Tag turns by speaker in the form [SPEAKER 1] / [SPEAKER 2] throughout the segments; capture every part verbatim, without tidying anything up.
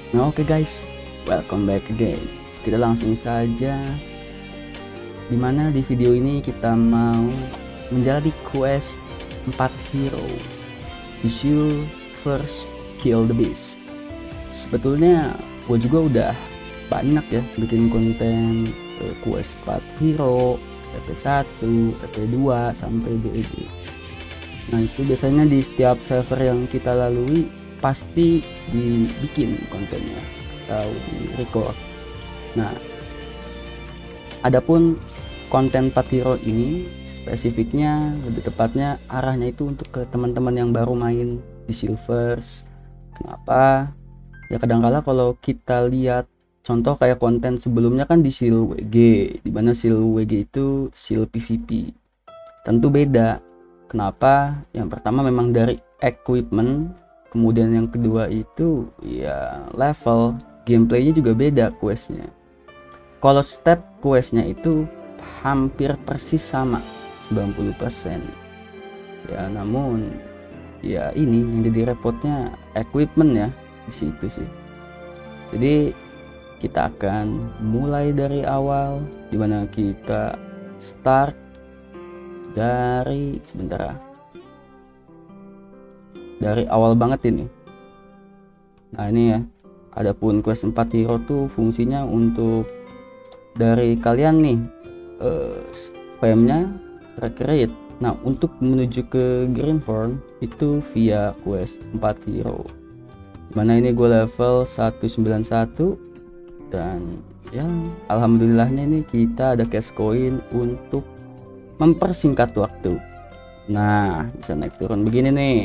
[SPEAKER 1] Nah, oke guys, welcome back again. Kita langsung saja, dimana di video ini kita mau menjalani quest empat hero, issue first kill the beast. Sebetulnya gue juga udah banyak ya bikin konten uh, quest empat hero, T P satu, T P dua sampai D E G. Nah, itu biasanya di setiap server yang kita lalui pasti dibikin kontennya atau di record. Nah, adapun konten empat hero ini spesifiknya, lebih tepatnya arahnya itu untuk ke teman-teman yang baru main di Silvers. Kenapa? Ya kadangkala kalau kita lihat contoh kayak konten sebelumnya kan di Sil W G, di mana Sil W G itu Sil P V P. Tentu beda. Kenapa? Yang pertama memang dari equipment. Kemudian yang kedua itu ya level, gameplaynya juga beda questnya. Kalau step questnya itu hampir persis sama, sembilan puluh persen. Ya namun ya ini yang jadi repotnya equipment ya di situ sih. Jadi kita akan mulai dari awal, dimana kita start dari sebentar dari awal banget ini. Nah ini ya, adapun quest empat hero tuh fungsinya untuk dari kalian nih uh, spamnya recreate. Nah untuk menuju ke Greenhorn itu via quest empat hero, mana ini gue level seratus sembilan puluh satu dan ya alhamdulillahnya ini kita ada cash coin untuk mempersingkat waktu. Nah bisa naik turun begini nih.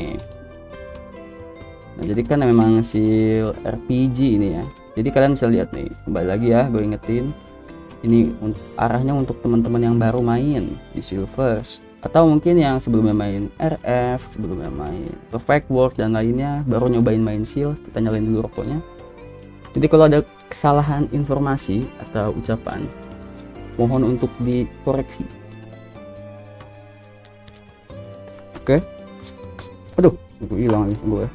[SPEAKER 1] Nah jadi kan memang Sil R P G ini ya, jadi kalian bisa lihat nih, kembali lagi ya gue ingetin, ini arahnya untuk teman-teman yang baru main di Silvers, atau mungkin yang sebelumnya main R F, sebelumnya main Perfect World dan lainnya, baru nyobain main Sil. Kita nyalain dulu rokoknya. Jadi kalau ada kesalahan informasi atau ucapan, mohon untuk dikoreksi. Oke. Aduh, gue hilang nih gue.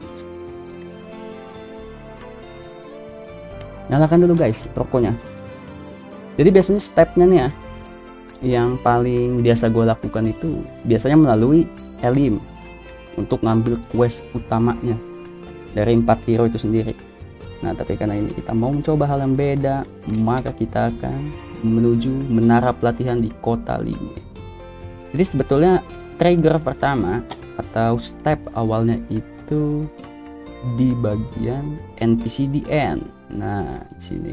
[SPEAKER 1] Nyalakan dulu guys rokoknya. Jadi biasanya stepnya nih ya, yang paling biasa gue lakukan itu biasanya melalui Elim untuk ngambil quest utamanya dari empat hero itu sendiri. Nah tapi karena ini kita mau mencoba hal yang beda, maka kita akan menuju menara pelatihan di kota Lingye. Jadi sebetulnya trigger pertama atau step awalnya itu di bagian N P C D N. Nah di sini.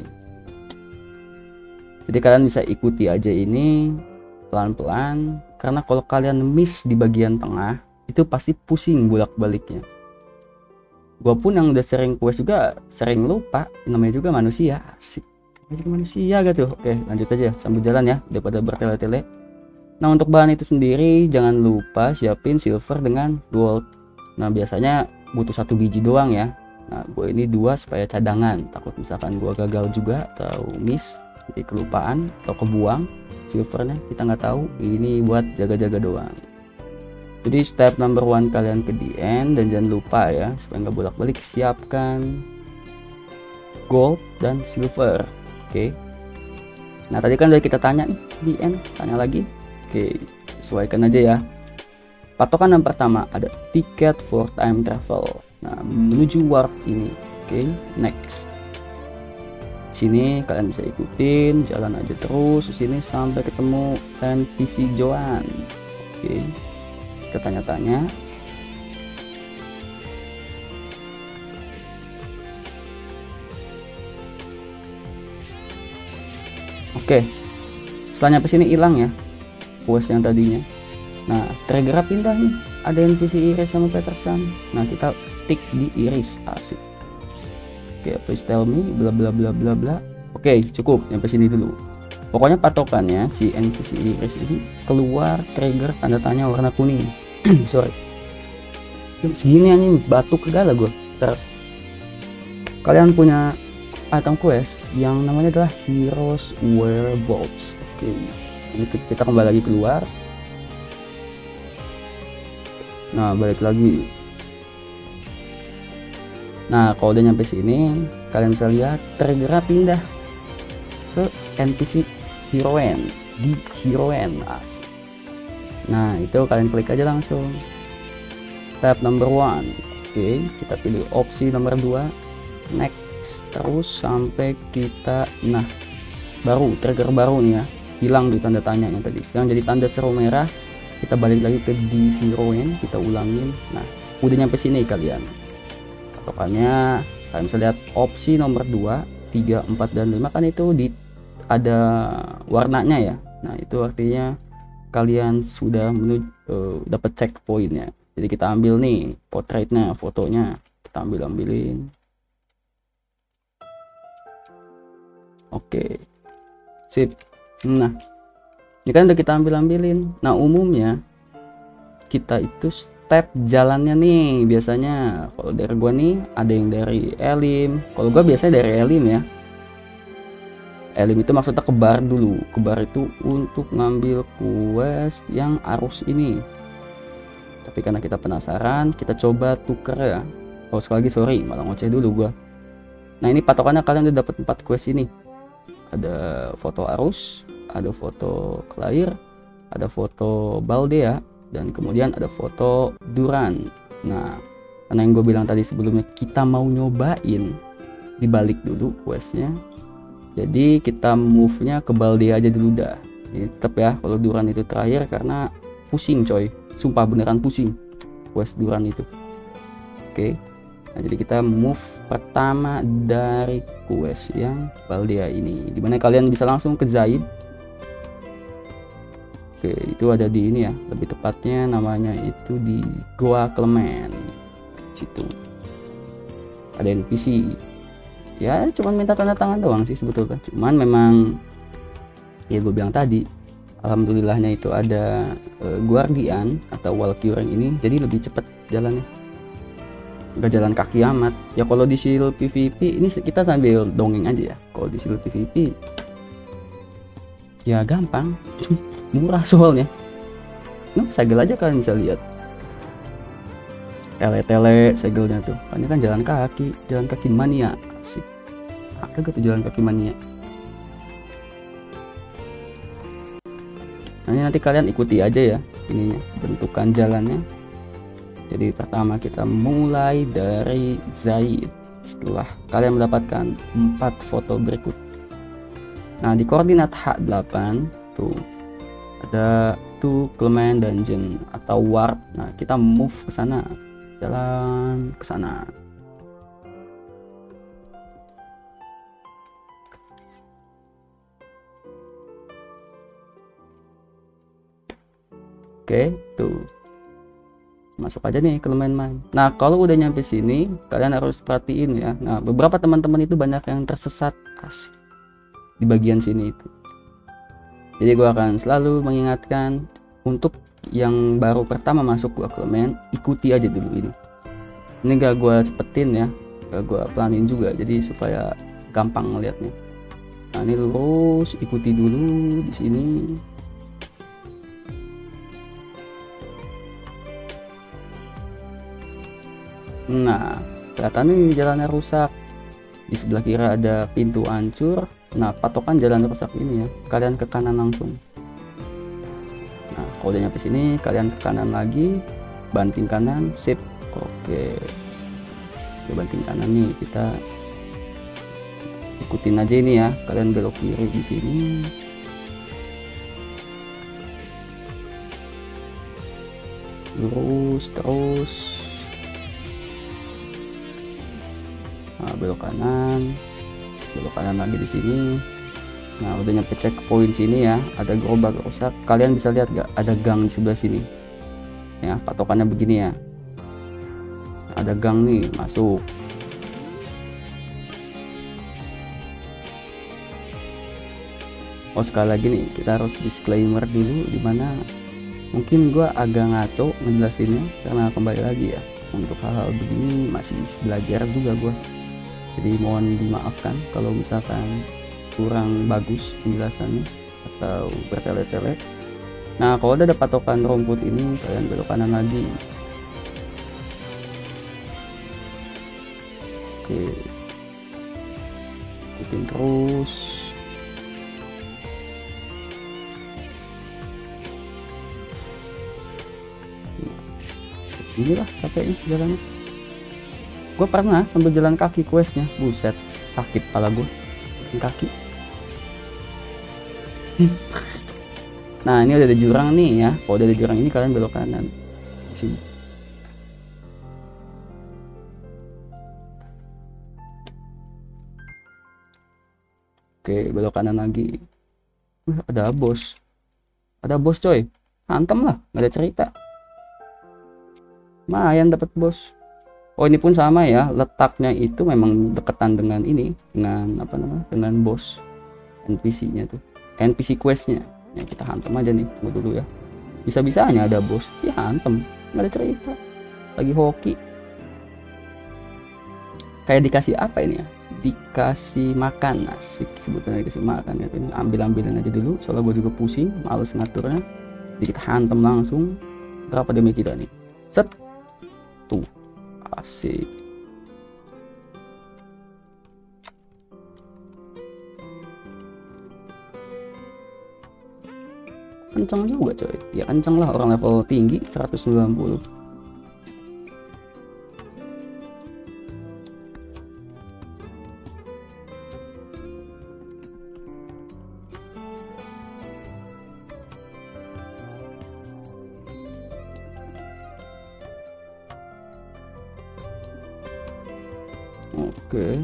[SPEAKER 1] Jadi kalian bisa ikuti aja ini pelan-pelan, karena kalau kalian miss di bagian tengah itu pasti pusing bolak-baliknya. Gua pun yang udah sering quest juga sering lupa, namanya juga manusia. Asik, jadi manusia gitu. Oke lanjut aja sambil jalan ya, daripada bertele-tele. Nah untuk bahan itu sendiri jangan lupa siapin silver dengan gold. Nah biasanya butuh satu biji doang ya. Nah gue ini dua supaya cadangan, takut misalkan gue gagal juga atau miss, jadi kelupaan atau kebuang silvernya, kita nggak tahu. Ini buat jaga-jaga doang. Jadi step number one kalian ke D N, dan jangan lupa ya supaya nggak bolak-balik siapkan gold dan silver. Oke. Nah tadi kan udah kita tanya nih D N, tanya lagi. Oke, sesuaikan aja ya. Patokan yang pertama ada tiket for time travel. Nah menuju warp ini. Oke, next. Sini kalian bisa ikutin, jalan aja terus ke sini sampai ketemu N P C Joan. Oke, kita tanya-tanya. Oke, setelah nyampe sini hilang ya quest yang tadinya. Nah trigger pindah nih, ada N P C Iris sama Peterson. Nah kita stick di Iris. Asik. Oke, please tell me bla bla bla bla bla. Oke cukup nyampe sini dulu. Pokoknya patokannya si N P C Iris ini keluar trigger tanda tanya warna kuning. Sorry, segini anjing batuk segala gue. Kalian punya item quest yang namanya adalah Heroes Wear Bolts. Oke, ini kita kembali lagi keluar. Nah balik lagi. Nah kalau udah nyampe sini kalian bisa lihat triggernya pindah ke N P C heroine di heroine. Nah itu kalian klik aja langsung tab number one. Oke, kita pilih opsi nomor dua, next terus sampai kita, nah baru trigger baru nih ya, hilang di tanda tanya yang tadi, sekarang jadi tanda seru merah. Kita balik lagi ke di heroine, kita ulangin. Nah udah nyampe sini kalian, patokannya kalian bisa lihat opsi nomor dua, tiga, empat, dan lima kan itu di ada warnanya ya. Nah itu artinya kalian sudah menuju uh, dapat checkpointnya. Jadi kita ambil nih portraitnya, fotonya kita ambil ambilin. Oke, sip. Nah ini kan udah kita ambil ambilin. Nah umumnya kita itu step jalannya nih biasanya, kalau dari gua nih ada yang dari Elim. Kalau gua biasanya dari Elim ya. Elim itu maksudnya ke bar dulu. Ke bar itu untuk ngambil quest yang arus ini. Tapi karena kita penasaran, kita coba tuker ya. Oh sekali lagi sorry, malah ngoceh dulu gua. Nah ini patokannya kalian udah dapat empat quest ini. Ada foto arus, ada foto Claire, ada foto Baldea, dan kemudian ada foto Duran. Nah karena yang gue bilang tadi sebelumnya kita mau nyobain dibalik dulu questnya. Jadi kita move-nya ke Baldea aja dulu dah. Ini tetap ya kalau Duran itu terakhir karena pusing coy. Sumpah beneran pusing quest Duran itu. Oke. Nah, jadi kita move pertama dari quest yang Baldea ini. Dimana kalian bisa langsung ke Zaid. Oke, itu ada di ini ya. Lebih tepatnya namanya itu di Goa Clement. Situ. Ada N P C. Ya cuman minta tanda tangan doang sih sebetulnya, cuman memang ya gue bilang tadi alhamdulillahnya itu ada uh, Guardian atau Valkyrie ini, jadi lebih cepet jalannya, gak jalan kaki amat ya. Kalau di Shield P V P ini kita sambil dongeng aja ya. Kalau di Shield P V P ya gampang murah soalnya. Nah segel aja kalian bisa lihat tele-tele segelnya tuh, ini kan jalan kaki, jalan kaki mania sih. Ada gak tuh jalan kaki mania? Nah, ini nanti kalian ikuti aja ya ininya, bentukan jalannya. Jadi pertama kita mulai dari Zaid. Setelah kalian mendapatkan empat foto berikut. Nah di koordinat H delapan tuh ada tuh Clement Dungeon atau Warp. Nah kita move ke sana, jalan ke sana. Oke, tuh masuk aja nih ke Clement Mine. Nah kalau udah nyampe sini kalian harus perhatiin ya. Nah beberapa teman-teman itu banyak yang tersesat asik di bagian sini itu. Jadi gue akan selalu mengingatkan untuk yang baru pertama masuk gua Clement, ikuti aja dulu ini. Ini gak gue cepetin ya, gak gue pelanin juga, jadi supaya gampang ngeliatnya. Nah ini lurus, ikuti dulu di sini. Nah kelihatan nih jalannya rusak, di sebelah kiri ada pintu hancur. Nah patokan jalan rusak ini ya, kalian ke kanan langsung. Nah kalau udah nyampe sini kalian ke kanan lagi, banting kanan, sip. Oke, oke banting kanan nih, kita ikutin aja ini ya. Kalian belok kiri di sini. Lurus terus. Nah, belok kanan, belok kanan lagi di sini. Nah udah nyampe checkpoint sini ya, ada gerobak rusak. Kalian bisa lihat gak ada gang di sebelah sini ya, patokannya begini ya, ada gang nih, masuk. Oh sekali lagi nih kita harus disclaimer dulu, dimana mungkin gua agak ngaco ngejelasinnya karena kembali lagi ya, untuk hal-hal begini masih belajar juga gua. Jadi mohon dimaafkan kalau misalkan kurang bagus penjelasannya atau bertele-tele. Nah kalau udah ada patokan rumput ini kalian belok kanan lagi. Oke, ikutin terus. Inilah capeknya jalannya. Gue pernah sambil jalan kaki questnya, buset, sakit kepala gue kaki. Nah ini udah ada jurang nih ya. Kalau udah ada jurang ini kalian belok kanan sini. Oke, belok kanan lagi. Wih, ada bos. Ada bos coy. Hantem lah, nggak ada cerita. Lumayan dapat bos. Oh ini pun sama ya, letaknya itu memang deketan dengan ini, dengan apa namanya, dengan bos N P C-nya tuh, N P C quest-nya. Ya kita hantem aja nih, tunggu dulu ya. Bisa-bisanya ada bos, ya hantem, nggak ada cerita. Lagi hoki. Kayak dikasih apa ini ya? Dikasih makan, asik sebetulnya dikasih makan ya. Ini ambil-ambilin aja dulu, soalnya gue juga pusing, males ngaturnya. Jadi kita hantem langsung. Berapa damage kita nih? Set. Tuh, asik. Kencang juga coy. Ya kencang lah, orang level tinggi seratus sembilan puluh. Oke,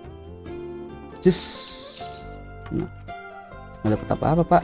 [SPEAKER 1] just, nah, nggak dapet apa-apa pak.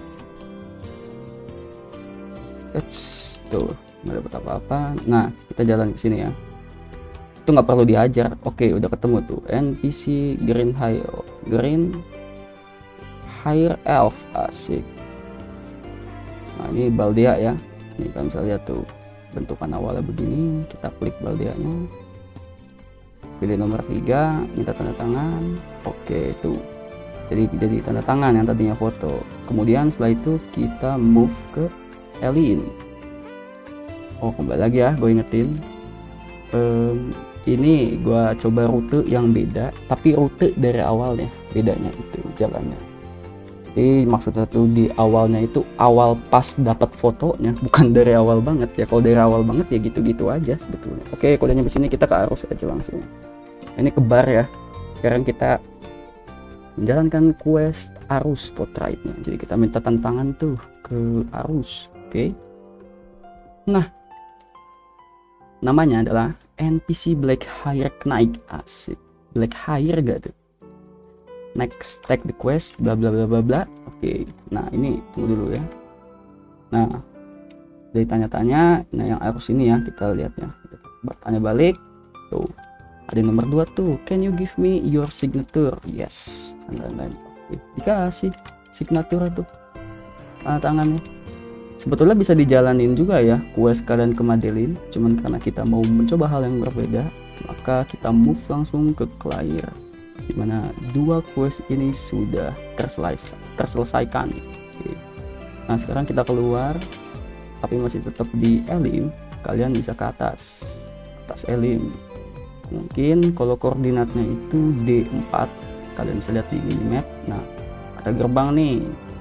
[SPEAKER 1] Eits, tuh nggak dapet apa-apa. Nah kita jalan ke sini ya. Itu nggak perlu diajar. Oke, udah ketemu tuh N P C Green High, Green High Elf, asik. Nah ini Baldia ya. Ini kalian bisa lihat tuh bentukan awalnya begini. Kita klik Baldianya. Pilih nomor tiga, minta tanda tangan. Oke, itu jadi jadi tanda tangan yang tadinya foto. Kemudian setelah itu kita move ke Elin. Oh kembali lagi ya, gue ingetin um, ini gue coba rute yang beda, tapi rute dari awalnya bedanya itu jalannya. Jadi maksudnya tuh di awalnya itu awal pas dapat fotonya, bukan dari awal banget ya. Kalau dari awal banget ya gitu-gitu aja sebetulnya. Oke, kalau udah nyampe sini kita ke arus aja langsung. Ini ke bar ya. Sekarang kita menjalankan quest arus portraitnya. Jadi kita minta tantangan tuh ke arus. Oke. Nah, namanya adalah N P C Black Hair Knight, asik. Black Hair gak tuh? Next, take the quest, bla bla bla bla bla. Oke. Nah ini tunggu dulu ya. Nah dari tanya-tanya, nah yang arus ini ya kita lihat ya. Bertanya balik. Tuh. Ada nomor dua tuh, can you give me your signature? Yes, dan lain-lain. Dikasih signature tuh, tanda tangannya. Sebetulnya bisa dijalanin juga ya quest kalian ke Madeline, cuman karena kita mau mencoba hal yang berbeda, maka kita move langsung ke Claire, dimana dua quest ini sudah terselesai, terselesaikan. Oke. Nah sekarang kita keluar, tapi masih tetap di Elim. Kalian bisa ke atas, atas Elim. Mungkin kalau koordinatnya itu D empat, kalian bisa lihat di minimap. Nah ada gerbang nih.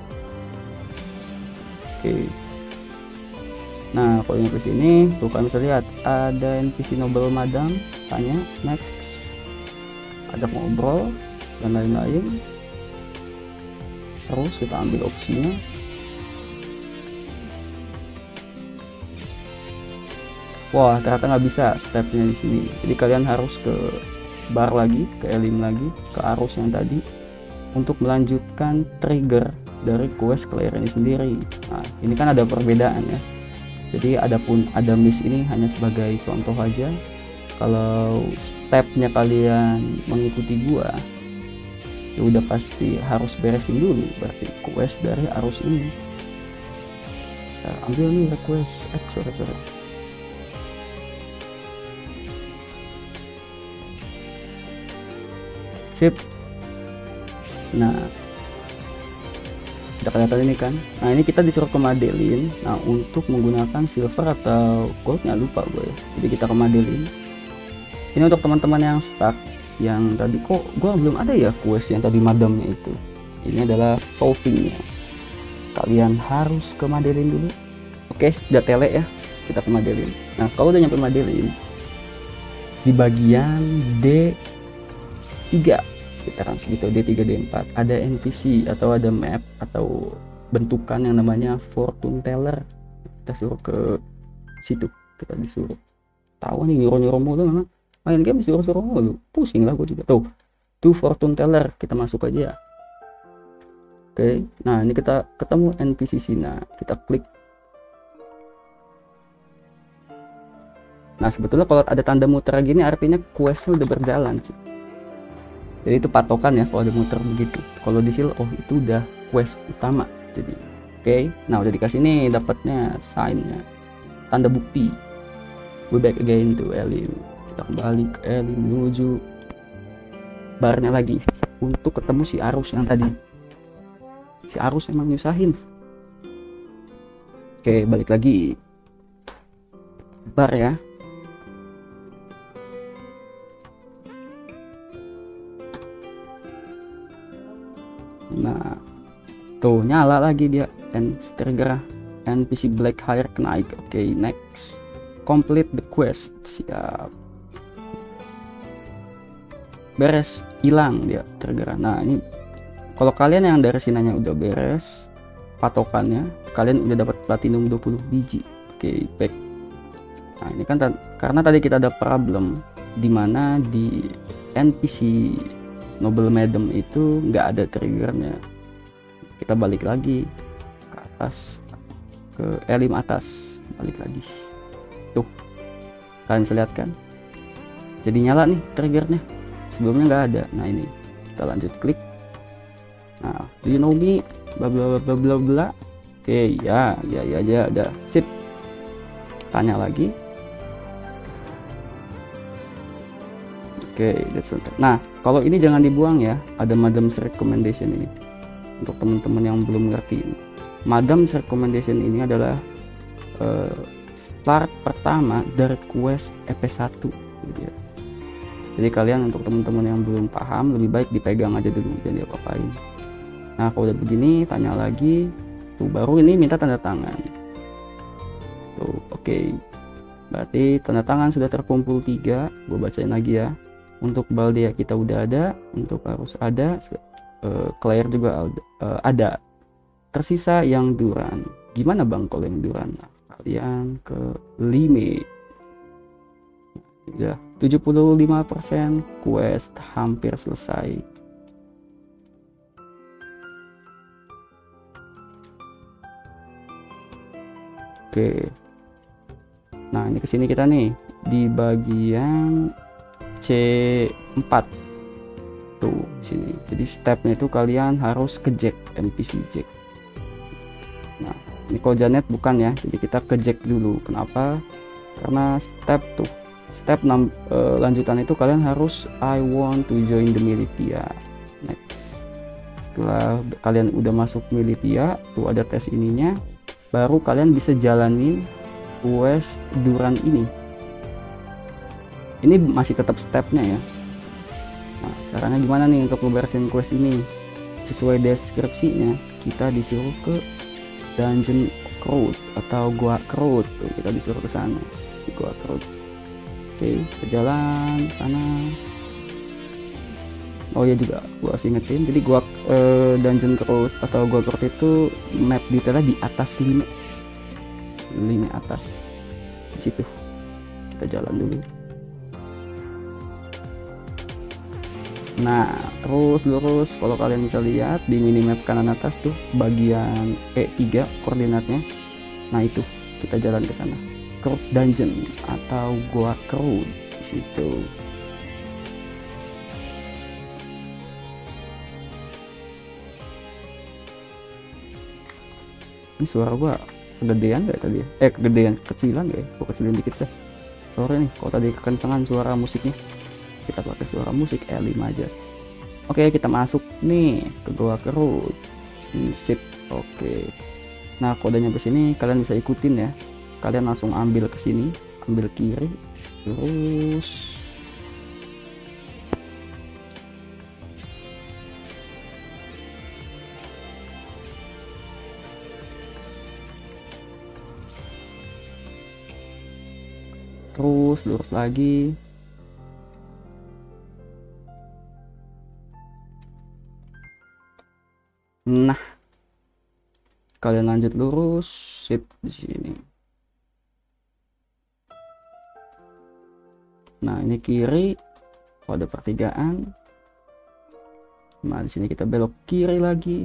[SPEAKER 1] Oke, nah kalau yang ke sini tuh kalian bisa lihat ada N P C Noble Madam, tanya next, ada ngobrol dan lain-lain. Terus kita ambil opsinya. Wah ternyata nggak bisa stepnya di sini. Jadi kalian harus ke bar lagi, ke Elim lagi, ke arus yang tadi untuk melanjutkan trigger dari quest Claire ini sendiri. Nah ini kan ada perbedaan ya. Jadi adapun ada miss ini hanya sebagai contoh aja. Kalau stepnya kalian mengikuti gua, ya udah pasti harus beresin dulu berarti quest dari arus ini. Nah, ambil nih request. Eh sorry sorry. Sip. Nah udah kelihatan ini kan. Nah ini kita disuruh ke Madeline. Nah untuk menggunakan silver atau goldnya lupa gue ya. Jadi kita ke Madeline. Ini untuk teman-teman yang stuck yang tadi kok gua belum ada ya quest yang tadi madamnya itu. Ini adalah solvingnya. Kalian harus ke Madeline dulu. Oke, udah tele ya, kita ke Madeline. Nah kalau udah nyampe Madeline, di bagian D tiga sekitaran segitu, D tiga D empat ada N P C atau ada map atau bentukan yang namanya fortune teller. Kita suruh ke situ, kita disuruh tahu nih nyuruh-nyuruh mulu, memang main game disuruh-suruh mulu, pusing lah gue juga. Tuh tuh fortune teller, kita masuk aja ya. Oke, nah ini kita ketemu N P C Sina, kita klik. Nah sebetulnya kalau ada tanda muter gini artinya questnya udah berjalan sih. Jadi itu patokan ya kalau ada muter begitu. Kalau di sini oh itu udah quest utama. Jadi oke, okay. Nah udah dikasih nih dapatnya signnya, tanda bukti. We back again to Elim. Kita kembali ke Elim menuju barnya lagi untuk ketemu si Arus yang tadi. Si Arus emang nyusahin. Oke, okay, balik lagi bar ya. Nah tuh nyala lagi dia, and trigger N P C Black Hair naik. Oke, okay, next complete the quest. Siap, beres, hilang dia trigger. Nah ini kalau kalian yang dari sinanya udah beres patokannya, kalian udah dapat platinum dua puluh biji. Oke, okay, back. Nah ini kan karena tadi kita ada problem dimana di N P C Noble Madam itu nggak ada triggernya. Kita balik lagi ke atas, ke Elim atas, balik lagi. Tuh, kalian bisa lihat kan? Jadi nyala nih triggernya. Sebelumnya nggak ada. Nah ini kita lanjut klik. Nah, do you know me? Bla bla bla bla bla. Oke, ya, ya, ya, ya, ada. Sip. Tanya lagi. Oke, okay, that's it. Nah, kalau ini jangan dibuang ya. Ada Madam's Recommendation ini. Untuk teman-teman yang belum ngerti, Madam's Recommendation ini adalah uh, start pertama dari quest E P satu gitu ya. Jadi kalian untuk teman-teman yang belum paham, lebih baik dipegang aja dulu, jangan diapa-apain. Nah, kalau udah begini, tanya lagi. Tuh, baru ini minta tanda tangan. Tuh, oke. Okay. Berarti tanda tangan sudah terkumpul tiga. Gue bacain lagi ya. Untuk Baldea kita udah ada, untuk Arus ada, uh, Claire juga uh, ada. Tersisa yang Duran. Gimana bang kalau yang Duran? Nah, kalian ke Lime. Ya, tujuh puluh lima persen quest hampir selesai. Oke. Nah, ini kesini kita nih di bagian C empat tuh sini. Jadi stepnya itu kalian harus ke Jack, N P C Jack. Nah ini kalau Janet bukan ya, jadi kita ke Jack dulu. Kenapa? Karena step tuh step enam eh, lanjutan itu kalian harus I want to join the militia. Next, setelah kalian udah masuk militia tuh ada tes ininya, baru kalian bisa jalanin quest Duran ini. Ini masih tetap stepnya ya. Nah, caranya gimana nih untuk ngeberesin quest ini? Sesuai deskripsinya, kita disuruh ke Dungeon Crowd atau Gua Crowd. Tuh, kita disuruh ke sana di Gua Crowd. Oke, kita jalan ke sana. Oh ya juga, gua harus ingetin. Jadi gua eh, Dungeon Crowd atau Gua Crowd itu map detailnya di atas lima, lima atas. Di situ. Kita jalan dulu. Nah terus lurus, kalau kalian bisa lihat di minimap kanan atas tuh bagian E tiga koordinatnya. Nah itu kita jalan ke sana, Crowd Dungeon atau Gua Crowd di situ. Ini suara gua kegedean gak tadi? Eh kegedean, kecilan gak ya? Gua kecilin dikit deh. Sorry nih kalau tadi kekencangan suara musiknya. Kita pakai suara musik Elim aja. Oke, kita masuk nih ke Gua Crowd. Sip. Oke. Nah, kodenya ke sini kalian bisa ikutin ya. Kalian langsung ambil ke sini, ambil kiri, terus terus lurus lagi. Nah, kalian lanjut lurus, sip di sini. Nah, ini kiri, oh, ada pertigaan. Nah, di sini kita belok kiri lagi.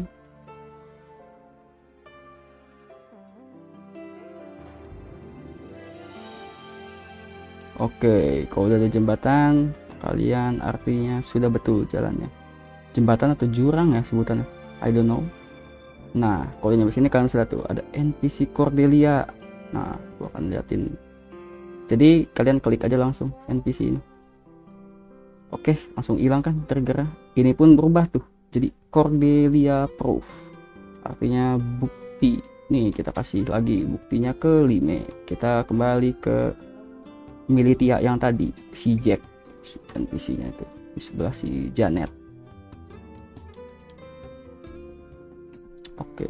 [SPEAKER 1] Oke, kalau udah ada jembatan, kalian artinya sudah betul jalannya. Jembatan atau jurang ya sebutannya, I don't know. Nah, kalau nyampe sini kalian lihat tuh ada N P C Cordelia. Nah, gua akan liatin. Jadi kalian klik aja langsung N P C ini. Oke, langsung hilang kan triggernya. Ini pun berubah tuh jadi Cordelia Proof, artinya bukti. Nih kita kasih lagi buktinya ke Lime. Kita kembali ke Militia yang tadi, si Jack, si N P C-nya itu di sebelah si Janet. Oke,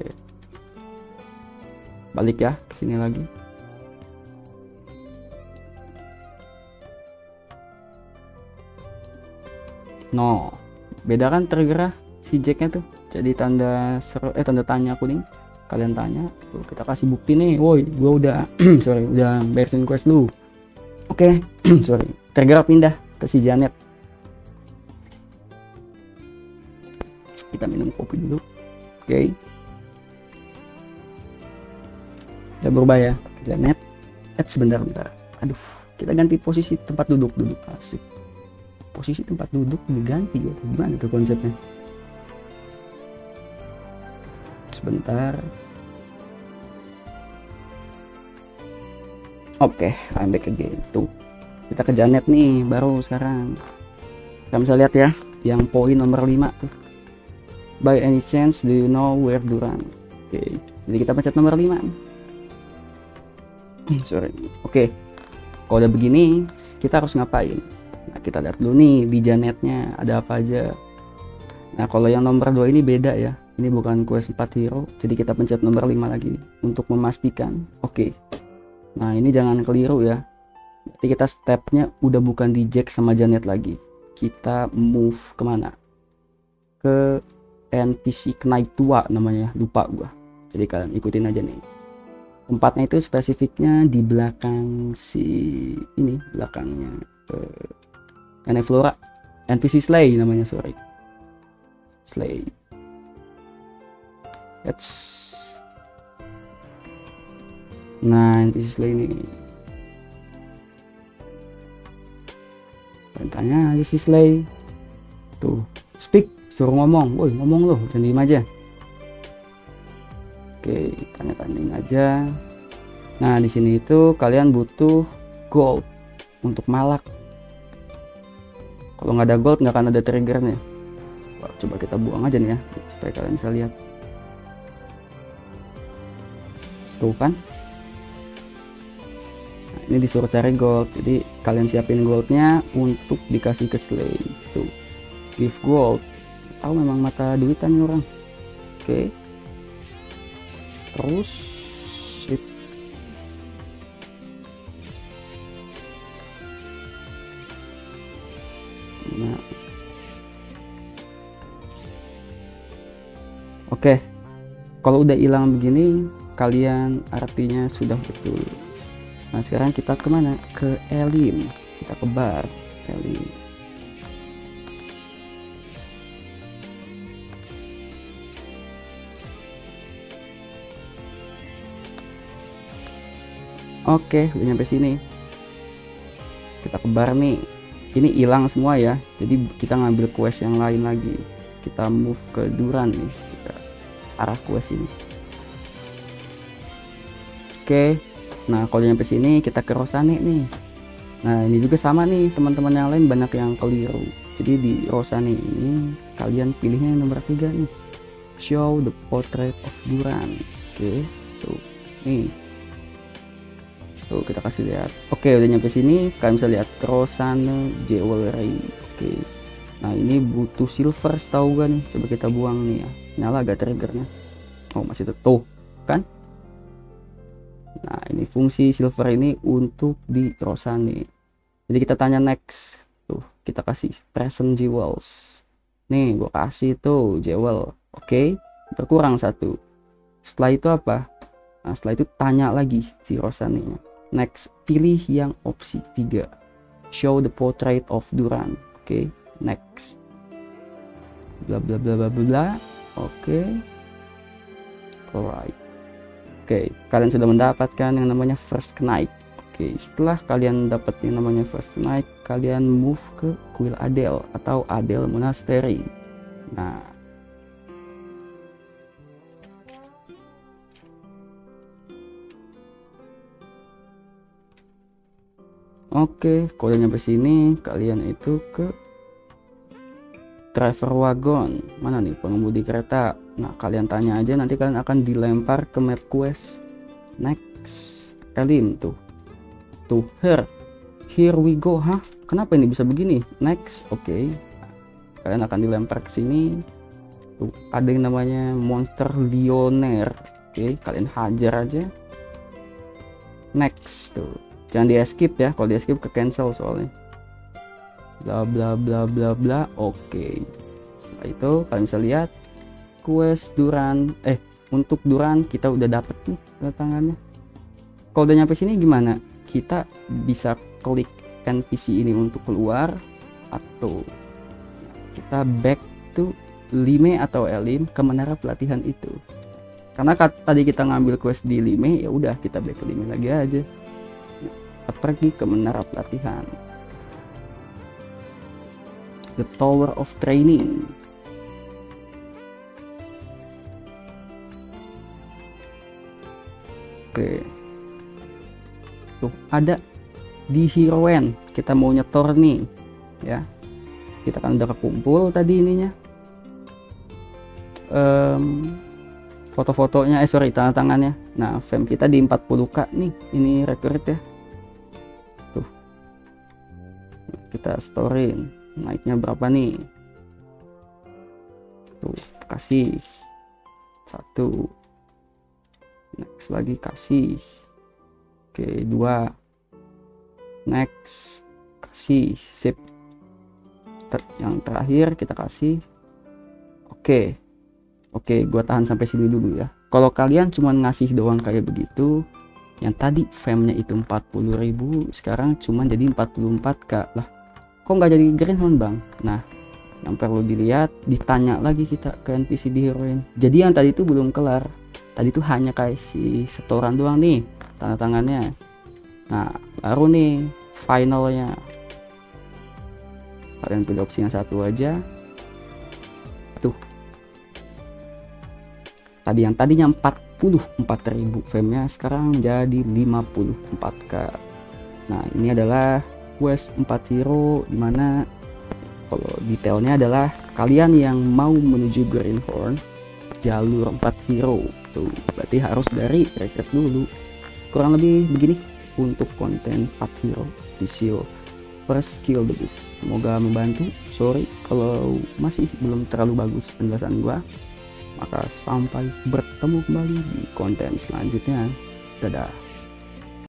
[SPEAKER 1] balik ya ke sini lagi. No, beda kan trigger si Jacknya tuh, jadi tanda seru, eh tanda tanya kuning. Kalian tanya tuh, kita kasih bukti nih, woi gua udah sorry udah beresin quest lu. Oke, okay. sorry, trigger pindah ke si Janet. Kita minum kopi dulu. Oke, okay. Udah berubah ya Janet. Eh sebentar bentar. Aduh, kita ganti posisi tempat duduk duduk asik. Posisi tempat duduk diganti ya, gimana tuh konsepnya? Sebentar. Oke, okay, I'm back again. Tuh, kita ke Janet nih baru sekarang. Kita bisa lihat ya, yang poin nomor lima tuh. By any chance do you know where Duran? Oke, okay. Jadi kita pencet nomor lima. Sorry. Oke, okay. Kalau udah begini, kita harus ngapain? Nah, kita lihat dulu nih di Janetnya ada apa aja. Nah, kalau yang nomor dua ini beda ya. Ini bukan quest empat hero, jadi kita pencet nomor lima lagi nih, untuk memastikan. Oke. Okay. Nah, ini jangan keliru ya. Berarti kita stepnya udah bukan di Jack sama Janet lagi. Kita move kemana? Ke N P C Knight tua namanya, lupa gua. Jadi kalian ikutin aja nih. Tempatnya itu spesifiknya di belakang si ini, belakangnya uh, Nenek Flora. N P C Slay namanya, sorry. Slay. Let's Nah, N P C Slay ini. Tanya aja si Slay. Tuh, speak, suruh ngomong. Woi, ngomong loh, jangan diem aja. Oke, tanya-tanyain aja. Nah, di sini itu kalian butuh gold untuk malak. Kalau nggak ada gold, nggak akan ada triggernya. Wah, coba kita buang aja nih ya, supaya kalian bisa lihat. Tuh kan? Ini disuruh cari gold, jadi kalian siapin goldnya untuk dikasih ke Slay. Tuh, give gold. Tahu memang mata duitan nih orang. Oke, terus sip. Nah, oke, kalau udah hilang begini kalian artinya sudah betul. Nah, sekarang kita kemana? Ke Elin. Kita ke bar Elin. Oke, udah nyampe sini. Kita ke bar nih. Ini hilang semua ya. Jadi kita ngambil quest yang lain lagi. Kita move ke Duran nih. Kita arah quest ini. Oke. Nah, kalau nyampe sini kita ke Rosane nih. Nah, ini juga sama nih, teman-teman yang lain banyak yang keliru. Jadi di Rosane ini kalian pilihnya yang nomor tiga nih. Show the portrait of Duran. Oke, tuh. Nih. Tuh kita kasih lihat. Oke, udah nyampe sini, kalian bisa lihat Rosane Jewelry. Oke. Nah, ini butuh silver setahu gak nih? Coba kita buang nih ya. Nyala agak triggernya. Oh, masih tuh, kan? Nah ini fungsi silver ini untuk di Rosani. Jadi kita tanya next, tuh kita kasih present jewels. Nih gue kasih tuh jewel, oke, berkurang satu. Setelah itu apa? Nah setelah itu tanya lagi si Rosaninya. Next, pilih yang opsi tiga, show the portrait of Durant. Oke, next, bla bla bla bla bla. Oke, alright. Oke, kalian sudah mendapatkan yang namanya first knight. Oke, setelah kalian dapat yang namanya first knight, kalian move ke kuil Adel atau Adel Monastery. Nah, oke, kalau nyampe sini kalian itu ke driver wagon. Mana nih pengemudi kereta? Nah, kalian tanya aja, nanti kalian akan dilempar ke map quest. Next, Elim tuh. Tuh, here. Here we go. Hah? Kenapa ini bisa begini? Next, oke. Okay. Kalian akan dilempar ke sini. Tuh, ada yang namanya monster Lioner. Oke, okay, kalian hajar aja. Next tuh. Jangan di escape ya. Kalau di escape ke cancel soalnya. Bla bla bla bla bla. Oke. Okay. Setelah itu kalian bisa lihat quest Durant, eh untuk Durant kita udah dapet nih tangannya. Kalau udah nyampe sini gimana? Kita bisa klik N P C ini untuk keluar, atau kita back to Lime atau Elim ke menara pelatihan itu. Karena tadi kita ngambil quest di Lime, ya udah kita back ke Lime lagi aja. Kita pergi ke menara pelatihan. The Tower of Training. Oke, tuh ada di Heroen. Kita mau nyetor nih, ya. Kita kan udah kekumpul tadi ininya. Um, foto-fotonya, eh sorry, tanda tangannya. Nah, fame kita di empat puluh K nih. Ini record ya. Tuh, kita storein. Naiknya berapa nih? Tuh, kasih satu. Next lagi kasih. Oke, dua. Next kasih, sip. Ter yang terakhir kita kasih. Oke. Oke, gua tahan sampai sini dulu ya. Kalau kalian cuma ngasih doang kayak begitu, yang tadi fame-nya itu empat puluh ribu, sekarang cuma jadi empat puluh empat K lah. Kok nggak jadi green bang? Nah, yang perlu dilihat, ditanya lagi kita ke N P C di Heroen. Jadi yang tadi itu belum kelar. Tadi tuh hanya kayak si setoran doang nih tanda tangannya. Nah baru nih finalnya. Kalian pilih opsi yang satu aja. Aduh, tadi yang tadinya empat puluh empat ribu fame-nya sekarang jadi lima puluh empat K. Nah ini adalah quest empat hero, dimana kalau detailnya adalah kalian yang mau menuju Greenhorn jalur empat hero tuh, berarti harus dari record dulu. Kurang lebih begini untuk konten empat hero di S E O First Kill the Beast. Semoga membantu. Sorry kalau masih belum terlalu bagus penjelasan gua. Maka sampai bertemu kembali di konten selanjutnya. Dadah.